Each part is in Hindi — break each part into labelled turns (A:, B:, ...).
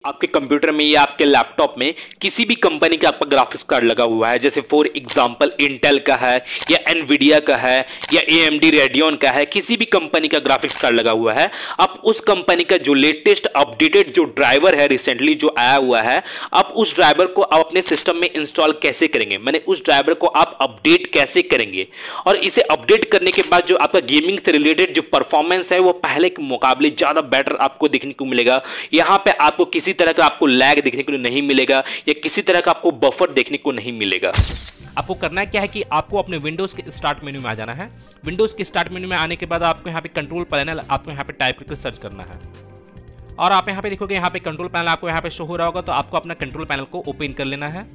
A: आपके कंप्यूटर में या आपके लैपटॉप में किसी भी कंपनी का आपका ग्राफिक्स कार्ड लगा हुआ है, जैसे फॉर एग्जांपल इंटेल का है या एनवीडिया का है या एएमडी रेडियन का है, किसी भी कंपनी का ग्राफिक्स कार्ड लगा हुआ है, आप उस कंपनी का जो लेटेस्ट अपडेटेड जो ड्राइवर है रिसेंटली जो आया हुआ है, आप उस ड्राइवर को आप अपने सिस्टम में इंस्टॉल कैसे करेंगे, मैंने उस ड्राइवर को आप अपडेट कैसे करेंगे। और इसे अपडेट करने के बाद जो आपका गेमिंग से रिलेटेड जो परफॉर्मेंस है वो पहले के मुकाबले ज्यादा बेटर आपको देखने को मिलेगा। यहां पे आपको किसी तरह का आपको लैग देखने को नहीं मिलेगा या किसी तरह का आपको बफर देखने को नहीं मिलेगा।
B: आपको करना क्या है कि आपको अपने विंडोज़ के स्टार्ट मेन्यू में आ जाना है। विंडोज़ के स्टार्ट मेन्यू में आने के बाद आपको यहाँ पे कंट्रोल पैनल आपको यहाँ पे टाइप करके सर्च करना है और आप यहाँ पे देखोगे यहाँ पे कंट्रोल पैनल आपको यहाँ पे शो हो रहा होगा, तो आपको अपना कंट्रोल पैनल को ओपन कर लेना है।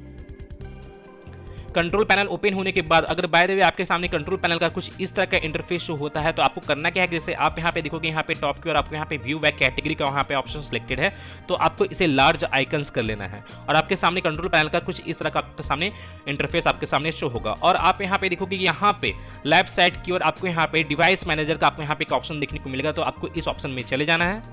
B: कंट्रोल पैनल ओपन होने के बाद अगर बाय द वे आपके सामने कंट्रोल पैनल का कुछ इस तरह का इंटरफेस शो होता है, तो आपको करना क्या है, जैसे आप यहाँ पे देखोगे यहाँ पे टॉप की ओर आपको यहाँ पे व्यू बैक कैटेगरी का वहाँ पे ऑप्शन सिलेक्टेड है, तो आपको इसे लार्ज आइकन्स कर लेना है और आपके सामने कंट्रोल पैनल का कुछ इस तरह का आपके सामने इंटरफेस आपके सामने शो होगा। और आप यहाँ पे देखोगे यहाँ पे लेफ्ट साइड की ओर आपको यहाँ पे डिवाइस मैनेजर का आपको यहाँ पे एक ऑप्शन देखने को मिलेगा, तो आपको इस ऑप्शन में चले जाना है।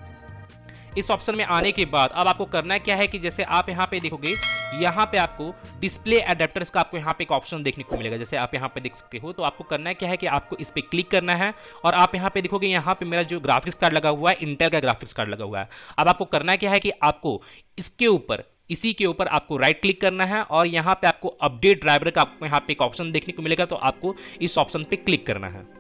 B: इस ऑप्शन में आने के बाद अब आपको करना क्या है कि जैसे आप यहाँ पे देखोगे यहाँ पे आपको डिस्प्ले एडेप्टर्स का आपको यहाँ पे एक ऑप्शन देखने को मिलेगा, जैसे आप यहाँ पे देख सकते हो। तो आपको करना क्या है कि आपको इस पे क्लिक करना है और आप यहाँ पे देखोगे यहाँ पे मेरा जो ग्राफिक्स कार्ड लगा हुआ है इंटेल का ग्राफिक्स कार्ड लगा हुआ है। अब आपको करना क्या है कि आपको इसके ऊपर इसी के ऊपर आपको राइट क्लिक करना है और यहाँ पे आपको अपडेट ड्राइवर का आपको यहाँ पे एक ऑप्शन देखने को मिलेगा, तो आपको इस ऑप्शन पे क्लिक करना है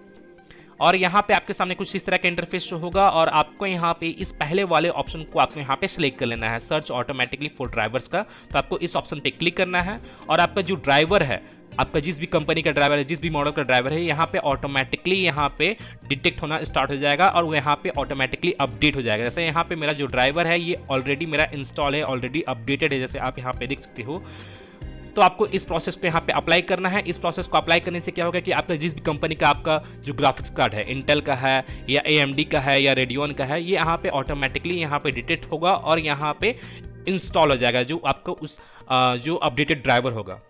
B: और यहाँ पे आपके सामने कुछ इस तरह का इंटरफेस शो होगा और आपको यहाँ पे इस पहले वाले ऑप्शन को आपको यहाँ पे सिलेक्ट कर लेना है, सर्च ऑटोमेटिकली फॉर ड्राइवर्स का। तो आपको इस ऑप्शन पे क्लिक करना है और आपका जो ड्राइवर है, आपका जिस भी कंपनी का ड्राइवर है, जिस भी मॉडल का ड्राइवर है, यहाँ पे ऑटोमेटिकली यहाँ पे डिटेक्ट होना स्टार्ट हो जाएगा और वो यहाँ पे ऑटोमेटिकली अपडेट हो जाएगा। जैसे यहाँ पे मेरा जो ड्राइवर है ये ऑलरेडी मेरा इंस्टॉल है, ऑलरेडी अपडेटेड है, जैसे आप यहाँ पे देख सकते हो। तो आपको इस प्रोसेस को यहाँ पे अप्लाई करना है। इस प्रोसेस को अप्लाई करने से क्या होगा कि आपका जिस भी कंपनी का आपका जो ग्राफिक्स कार्ड है, इंटेल का है या एएमडी का है या रेडियन का है, ये यहाँ पे ऑटोमेटिकली यहाँ पे डिटेक्ट होगा और यहाँ पे इंस्टॉल हो जाएगा जो आपको उस जो अपडेटेड ड्राइवर होगा।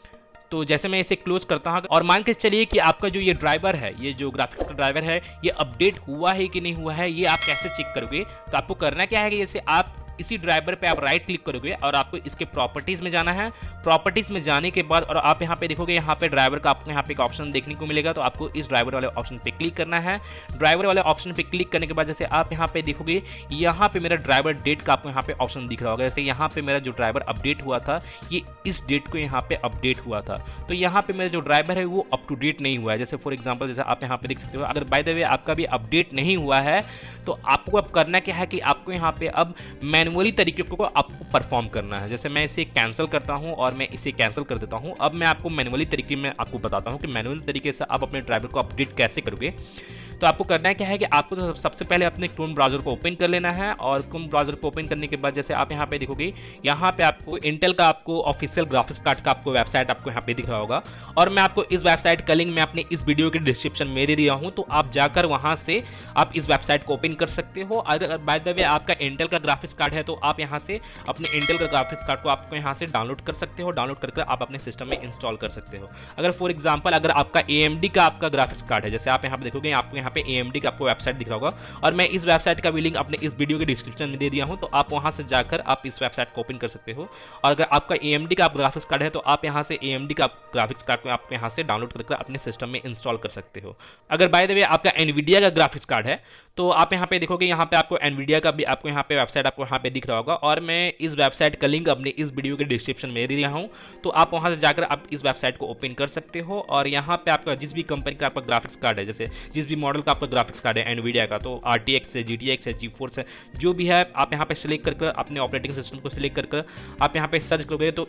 B: तो जैसे मैं इसे क्लोज करता हूँ और मान के चलिए कि आपका जो ये ड्राइवर है, ये जो ग्राफिक्स का ड्राइवर है, ये अपडेट हुआ है कि नहीं हुआ है, ये आप कैसे चेक करोगे। तो आपको करना क्या है कि जैसे आप इसी ड्राइवर पे आप राइट क्लिक करोगे और आपको इसके प्रॉपर्टीज में जाना है। प्रॉपर्टीज में जाने के बाद और आप यहाँ पे देखोगे यहाँ पे ड्राइवर का आपको यहाँ पे एक ऑप्शन देखने को मिलेगा, तो आपको इस ड्राइवर वाले ऑप्शन पे क्लिक करना है। ड्राइवर वाले ऑप्शन पे क्लिक करने के बाद जैसे आप यहाँ पे देखोगे यहाँ पे मेरा ड्राइवर डेट का आपको यहाँ पे ऑप्शन दिख रहा होगा। जैसे यहाँ पे मेरा जो ड्राइवर अपडेट हुआ था ये इस डेट को यहाँ पे अपडेट हुआ था, तो यहाँ पे मेरा जो ड्राइवर है वो अप टू डेट नहीं हुआ है। जैसे फॉर एग्जाम्पल जैसे आप यहाँ पे देख सकते हो, अगर बाय द वे आपका भी अपडेट नहीं हुआ है तो आपको अब करना क्या है कि आपको यहाँ पे अब मैनुअली तरीके को आपको परफॉर्म करना है। जैसे मैं इसे कैंसिल करता हूं और मैं इसे कैंसिल कर देता हूं। अब मैं आपको मैनुअली तरीके में आपको बताता हूं कि मैनुअल तरीके से आप अपने ड्राइवर को अपडेट कैसे करोगे। तो आपको करना क्या है कि आपको तो सबसे पहले अपने क्रोम ब्राउजर को ओपन कर लेना है और क्रोम ब्राउजर को ओपन करने के बाद जैसे आप यहाँ पे देखोगे यहाँ पे आपको इंटेल का आपको ऑफिशियल ग्राफिक्स कार्ड का आपको वेबसाइट आपको यहाँ पे दिख रहा होगा और मैं आपको इस वेबसाइट का लिंक मैं अपने इस वीडियो के डिस्क्रिप्शन में दे दिया हूँ, तो आप जाकर वहाँ से आप इस वेबसाइट को ओपन कर सकते हो। अगर बाय द वे आपका इंटेल का ग्राफिक्स कार्ड है तो आप यहाँ से अपने इंटेल का ग्राफिक्स कार्ड को आपको यहाँ से डाउनलोड कर सकते हो, डाउनलोड करके आप अपने सिस्टम में इंस्टॉल कर सकते हो। अगर फॉर एग्जाम्पल अगर आपका AMD का आपका ग्राफिक्स कार्ड है, जैसे आप यहाँ पे देखोगे आपको यहाँ पे AMD का आपको वेबसाइट दिख रहा होगा और मैं इस वेबसाइट का भी लिंक अपने इस वीडियो के डिस्क्रिप्शन में दे दिया हूं, तो आप वहां से जाकर आप इस वेबसाइट को ओपन कर सकते हो। और अगर आपका AMD का ग्राफिक्स कार्ड है तो आप यहां से AMD का ग्राफिक्स कार्ड को आप यहां से डाउनलोड करके अपने सिस्टम में इंस्टॉल कर सकते हो। अगर बाय द वे आपका एनवीडिया का ग्राफिक्स कार्ड है तो आप यहाँ पे देखोगे यहाँ पे आपको एनवीडिया का भी आपको यहाँ पे वेबसाइट आपको यहाँ पे दिख रहा होगा और मैं इस वेबसाइट का लिंक अपने इस वीडियो के डिस्क्रिप्शन में दे दिया हूँ, तो आप वहाँ से जाकर आप इस वेबसाइट को ओपन कर सकते हो। और यहाँ पे आपका जिस भी कंपनी का आपका ग्राफिक्स कार्ड है, जैसे जिस भी मॉडल का आपका ग्राफिक्स कार्ड है एनवीडिया का, तो RTX है, GTX है, GeForce है, जो भी है आप यहाँ पे सिलेक्ट करके अपने ऑपरेटिंग सिस्टम को सिलेक्ट करके आप यहाँ पे सर्च करोगे तो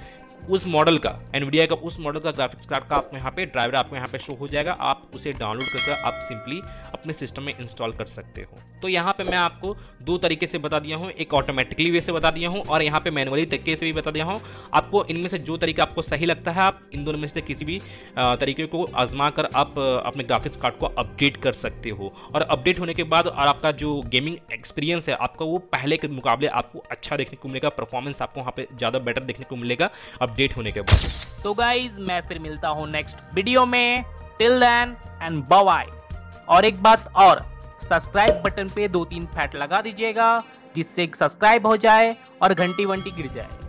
B: उस मॉडल का एनवीडिया का उस मॉडल का ग्राफिक्स कार्ड का आपको यहाँ पे ड्राइवर आपको यहाँ पे शो हो जाएगा। आप उसे डाउनलोड करके आप सिंपली अपने सिस्टम में इंस्टॉल कर सकते हो। तो यहाँ पे मैं आपको दो तरीके से बता दिया हूँ, एक ऑटोमेटिकली वे से बता दिया हूँ और यहाँ पे मैनुअली तरीके से भी बता दिया हूँ। आपको इनमें से जो तरीका आपको सही लगता है आप इन दोनों में से किसी भी तरीके को आजमा कर आप अपने ग्राफिक्स कार्ड को अपडेट कर सकते हो और अपडेट होने के बाद और आपका जो गेमिंग एक्सपीरियंस है आपका वो पहले के मुकाबले आपको अच्छा देखने को मिलेगा, परफॉर्मेंस आपको वहाँ पे ज़्यादा बेटर देखने को मिलेगा अपडेट होने के बाद।
C: तो गाइज मैं फिर मिलता हूँ नेक्स्ट वीडियो में, टिल देन एंड बाय। और एक बात और, सब्सक्राइब बटन पे 2-3 फैट लगा दीजिएगा जिससे सब्सक्राइब हो जाए और घंटी वंटी गिर जाए।